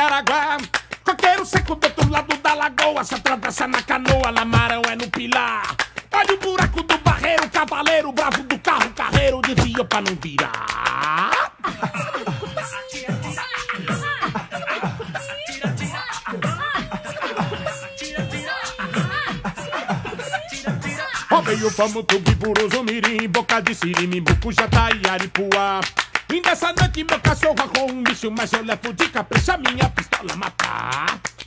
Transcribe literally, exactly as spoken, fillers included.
Araguá. Coqueiro seco do outro lado da lagoa, se atravessa na canoa, Lamarão é no pilar. Olha o buraco do barreiro, cavaleiro bravo do carro, carreiro desviou pra não virar. Roubei o famoso biburoso mirim, boca de sirimimbuco, jataí, aripuá. E nessa noite meu cachorro com um bicho, mas eu levo de capricha minha pistola matar.